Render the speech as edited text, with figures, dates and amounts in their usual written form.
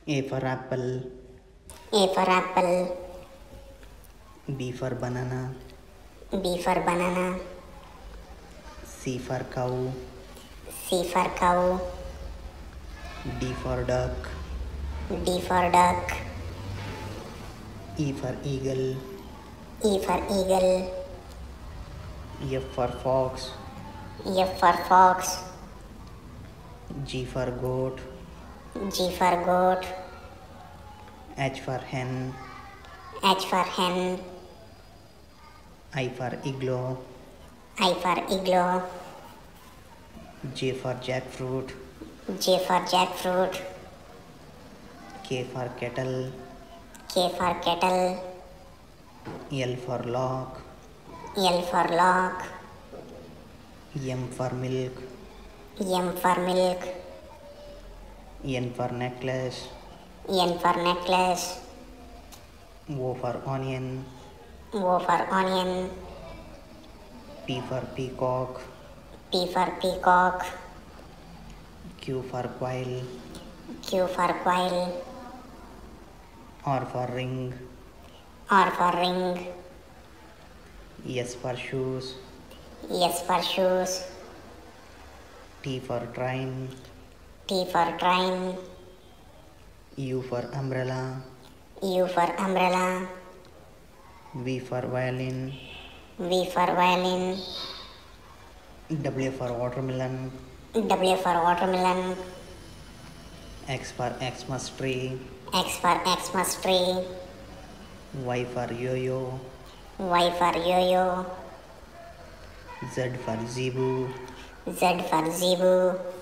A for apple. A for apple. B for banana. B for banana. C for cow. C for cow. D for duck. D for duck. E for eagle. E for eagle. F for fox. F for fox. G for goat. G for goat. H for hen. H for hen. I for igloo. I for igloo. J for jackfruit. J for jackfruit. K for kettle. K for kettle. L for lock. L for lock. M for milk. M for milk. N for necklace. N for necklace. O for onion. O for onion. P for peacock. P for peacock. Q for quail. Q for quail. R for ring. R for ring. S for shoes. S for shoes. T for train. T for train. U for umbrella. U for umbrella. V for violin. V for violin. W for watermelon. W for watermelon. X for Xmas tree. X for Xmas tree. Y for yo-yo. Y for yo-yo. Z for zebu. Z for zebu.